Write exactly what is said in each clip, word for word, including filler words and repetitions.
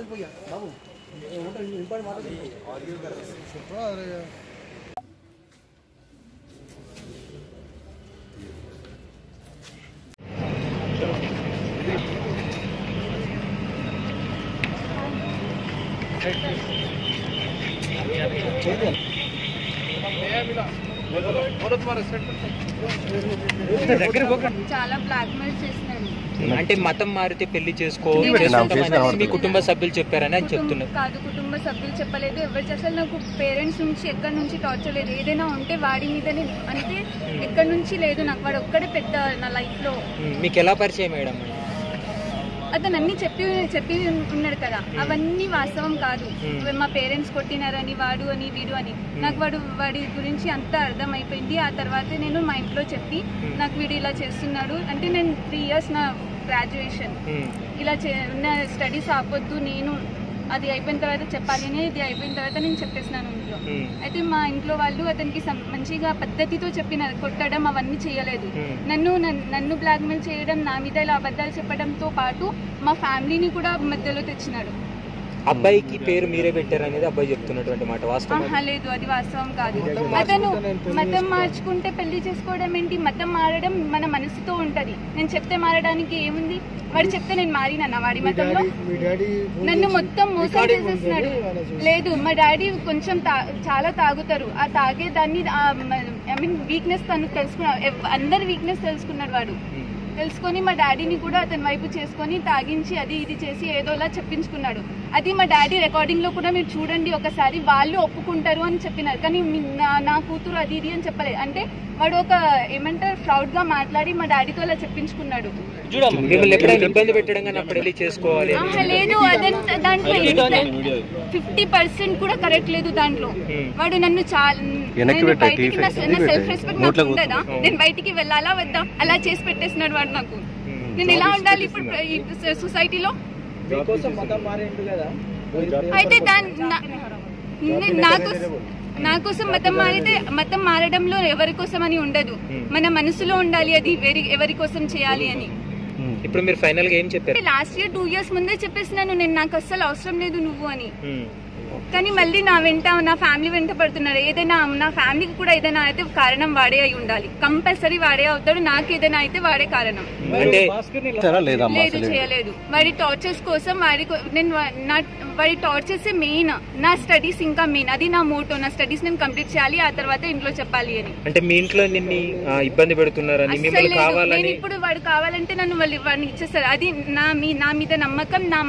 చాలా black mail చేస్తున్నాను. అంటే మతం మారితే పెళ్లి చేసుకో మీ కుటుంబ సభ్యులు చెప్పారని అని చెప్తున్నారు. కాదు, కుటుంబ సభ్యులు చెప్పలేదు, ఎవరు చేస్తారు. నాకు పేరెంట్స్ నుంచి ఎక్కడి నుంచి టార్చర్ లేదు. ఏదైనా ఉంటే వాడి మీదనే, అంటే ఎక్కడి నుంచి లేదు. నాకు వాడు ఒక్కడే పెద్ద నా లైఫ్ లో. మీకు ఎలా పరిచయం మేడం? అతను అన్ని చెప్పి చెప్పి ఉన్నాడు కదా, అవన్నీ వాస్తవం కాదు. మా పేరెంట్స్ కొట్టినారని, వాడు అని వీడు అని. నాకు వాడు వాడి గురించి అంతా అర్థం అయిపోయింది. ఆ తర్వాత నేను మా ఇంట్లో చెప్పి నాకు వీడు ఇలా చేస్తున్నాడు అంటే, నేను త్రీ ఇయర్స్ నా గ్రాడ్యుయేషన్ ఇలా ఉన్న స్టడీస్ ఆపొద్దు, నేను అది అయిపోయిన తర్వాత చెప్పాలి అని. ఇది అయిపోయిన తర్వాత నేను చెప్పేసినాను ఇంట్లో. అయితే మా ఇంట్లో వాళ్ళు అతనికి మంచిగా పద్ధతితో చెప్పినారు, కొట్టడం అవన్నీ చేయలేదు. నన్ను నన్ను బ్లాక్మెయిల్ చేయడం, నా మీద ఇలా అబద్ధాలు చెప్పడంతో పాటు మా ఫ్యామిలీని కూడా మధ్యలో తెచ్చినాడు. అబ్బాయికి పేరు మీరే పెట్టారు అనేది అబ్బాయి చెప్తున్నటువంటి మాట వాస్తవం? లేదు, అది వాస్తవం కాదు. అతను మతం మార్చుకుంటే పెళ్లి చేసుకోవడం ఏంటి? మతం మారడం మన మనసుతో ఉంటది. నేను చెప్తే మారడానికి ఏముంది? వాడు చెప్తే నేను మారినా వాడి మతంలో? నన్ను మొత్తం మోసం చేసేస్తున్నాడు. లేదు, మా డాడీ కొంచెం చాలా తాగుతారు. ఆ తాగే దాన్ని ఐ మీన్ వీక్నెస్ తను తెలుసుకున్నాడు. అందరి వీక్నెస్ తెలుసుకున్నాడు వాడు. తెలుసుకొని మా డాడీని కూడా అతని వైపు చేసుకొని తాగించి అది ఇది చేసి ఏదోలా చెప్పించుకున్నాడు. అది మా డాడీ రికార్డింగ్ లో కూడా మీరు చూడండి ఒకసారి, వాళ్ళు ఒప్పుకుంటారు అని చెప్పినారు. కానీ నా కూతురు అది ఇది అని చెప్పలేదు. అంటే వాడు ఒక ఏమంటారు ఫ్రౌడ్ గా మాట్లాడి మా డాడీతో అలా చెప్పించుకున్నాడు. లేదు, అదంతా దాంట్లో ఫిఫ్టీ పర్సెంట్ కూడా కరెక్ట్ లేదు. దాంట్లో వాడు నన్ను చాలా సెల్ఫ్ రెస్పెక్ట్ నాకు ఉండదా? నేను బయటికి వెళ్ళాలా వద్దా? అలా చేసి పెట్టేసినాడు వాడు నాకు. నేను ఎలా ఉండాలి ఇప్పుడు సొసైటీలో? అయితే దాని నాకు నా కోసం మతం మారితే, మతం మారడంలో ఎవరి కోసం అని ఉండదు, మన మనసులో ఉండాలి అది ఎవరి కోసం చేయాలి అని. ఇప్పుడు మీరు ఫైనల్ గా ఏం చెప్పారు? లాస్ట్ ఇయర్ టూ ఇయర్స్ ముందే చెప్పేసినాను నేను, నాకు అస్సలు అవసరం లేదు నువ్వు అని. కానీ మళ్ళీ నా వెంట నా ఫ్యామిలీ వెంట పడుతున్నారు. ఏదైనా నా ఫ్యామిలీకి కూడా ఏదైనా అయితే కారణం వాడే అయి ఉండాలి. కంపల్సరీ వాడే అవుతాడు. నాకు ఏదైనా అయితే వాడే కారణం. లేదు, చేయలేదు. వాడి టార్చర్స్ కోసం వాడి నేను నా వాడి టార్చర్స్ మెయిన్. నా స్టడీస్ ఇంకా మెయిన్. అది నా మోటో. నా స్టడీస్ నేను కంప్లీట్ చేయాలి, ఆ తర్వాత ఇంట్లో చెప్పాలి అని. అంటే మీ ఇంట్లో నిన్ను ఇబ్బంది పెడుతున్నారని, మిమ్మల్ని కావాలని? ఇప్పుడు వాడు కావాలంటే నన్ను వాళ్ళు వాడిని ఇచ్చేస్తారు. అది నా మీ నా మీద నమ్మకం. నా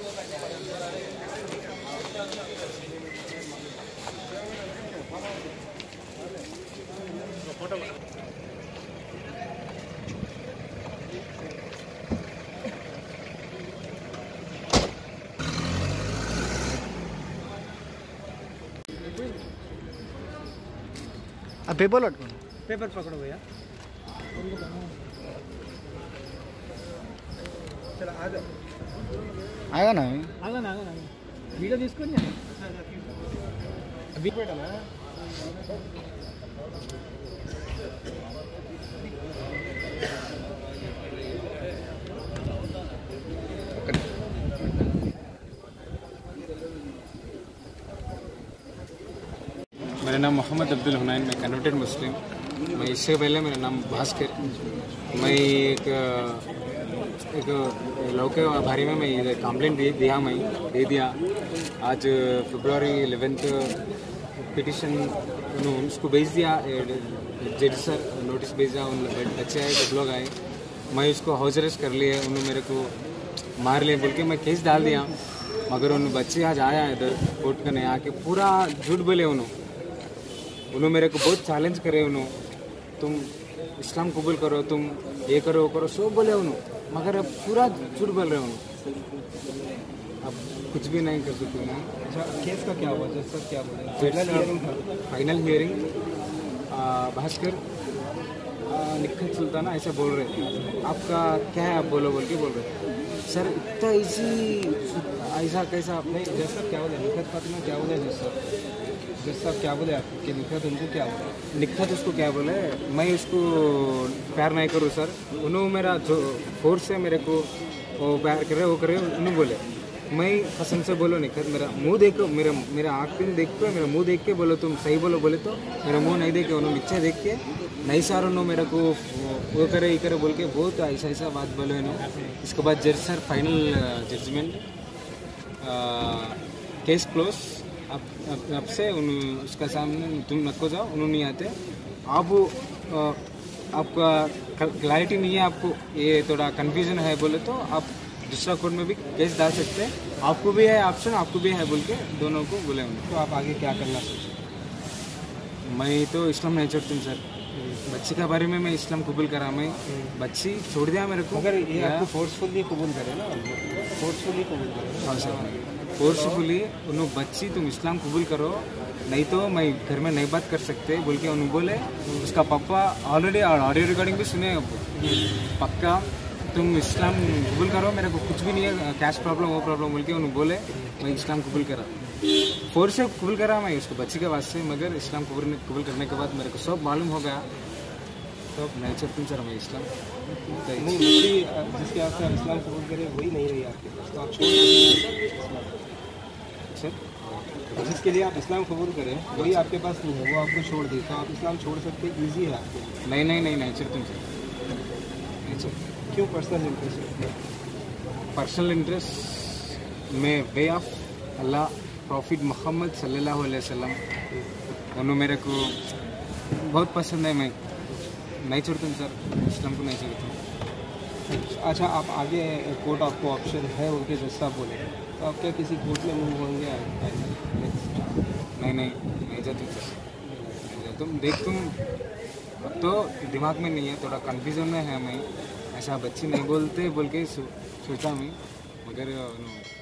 पेपर लटको, पेपर पकड़ो भैया। चलो आ जाओ, आएगा ना आएगा ना आएगा ना वीडियो తీసుకొని अभी పెట్టాలా? मेरा नाम मोहम्मद अब्दुल हुनैन, मैं कन्वर्टेड मुस्लिम। मैं इससे पहले मेरा नाम भास्कर। मैं एक एक लौके भारी में मैं इधर कंप्लेंट दिया मैं दे दिया। आज फरवरी इलेवेंथ पिटिशन उसको भेज दिया, जज सर नोटिस भेजा। उन बच्चे आए, सब लोग आए, मैं उसको हाउस अरेस्ट कर लिए। उन्होंने मेरे को मार लिए बोल के मैं केस डाल दिया। मगर उन बच्चे आज आया इधर कोर्ट करने, आके पूरा झूठ बोले। उन्होंने उन्होंने मेरे को बहुत चैलेंज करे। उन्होंने तुम इस्लाम कबूल करो, तुम ये करो वो करो, सब बोले उन्होंने। मगर अब पूरा झूठ बोल रहे उन्होंने। अब कुछ भी नहीं कर सकते मैं। अच्छा, केस का क्या हुआ? जज क्या बोले? फाइनल हियरिंग भास्कर निखत सुल्ताना ऐसा बोल रहे थे, आपका क्या है आप बोलो बोल के बोल रहे सर। इतना इजी ऐसा कैसा? नहीं जज साहब क्या बोले? निखत फातिमा क्या बोले जज साहब? जज साहब क्या बोले आपको कि निखत उनको क्या बोला? निखत उसको क्या बोले? मैं उसको प्यार नहीं करूँ सर। उन्होंने मेरा जो फोर्स है मेरे को वो प्यार करे वो करे उन्होंने बोले। मैं कसम से बोलो नहीं कर, मेरा मुंह देखो, मेरा मेरा आँख पे देख के, मेरा मुंह देख के बोलो तुम सही बोलो बोले तो मेरा मुंह नहीं देखे, उन्होंने नीचे देख के नहीं सारो नो मेरे को वो करे ये करे बोल के बहुत ऐसा ऐसा बात बोलो नो। इसके बाद जज sir final judgement, case close, अब अब अब से उन उसका सामने तुम नको जाओ, उन्होंने नहीं आते। आप आ, आपका क्लैरिटी नहीं है, आपको ये थोड़ा कन्फ्यूजन है बोले तो आप दूसरा कोर्ट में भी केस डाल सकते हैं, आपको भी है ऑप्शन, आपको भी है बोल के दोनों को बोले उन्होंने। तो आप आगे क्या करना सोचते? मैं तो इस्लाम नहीं छोड़ती हूँ सर, बच्ची के बारे में मैं इस्लाम कबूल करा, मैं बच्ची छोड़ दिया मेरे को। अगर ये आपको फोर्सफुली कबूल करे ना, फोर्सफुली कबूल करे। हाँ सर, फोर्सफुली उन्होंने बच्ची तुम इस्लाम कबूल करो, नहीं तो मैं घर में नहीं बात कर सकते बोल के उन्होंने बोले। उसका पापा ऑलरेडी ऑडियो रिकॉर्डिंग भी सुने, पक्का तुम इस्लाम कबूल करो, मेरे को कुछ भी नहीं है, कैश प्रॉब्लम वो प्रॉब्लम बोल के उन्होंने बोले। मैं इस्लाम कबूल करा, फोर्स से कबूल करा मैं उसको बच्ची के वास्ते, मगर इस्लाम कबूल कबूल करने के बाद मेरे को सब मालूम हो गया, तो नहीं चाहती सर मैं इस्लाम। नहीं, बच्ची जिसके आप सर इस्लाम कबूल करे वही नहीं रही आपके पास, तो आप छोड़ सकते सर। जिसके लिए आप इस्लाम कबूल करें वही आपके पास नहीं है, वो आपको छोड़ दी, तो आप इस्लाम छोड़ सकते, ईजी है आपके लिए। नहीं नहीं नहीं नहीं चाहती सर, नहीं चाहती। क्यों? Personal interest? पर्सनल इंटरेस्ट में way of Allah prophet Muhammad सल्लल्लाहु अलैहि वसल्लम, उन्होंने मेरे को बहुत पसंद है, मैं नहीं छोड़ता हूँ सर, इस्लाम को नहीं छोड़ता हूँ। अच्छा, आप आगे कोर्ट आपको ऑप्शन है उनके जैसा बोले, तो आप क्या किसी कोर्ट में मूव होंगे? नहीं नहीं नहीं जाती सर, नहीं जाता। तुम देख तुम अब तो दिमाग में नहीं है, थोड़ा कन्फ्यूजन में है मैं, ऐसा बच्ची नहीं बोलते बोल के सो, सोचा मैं, मगर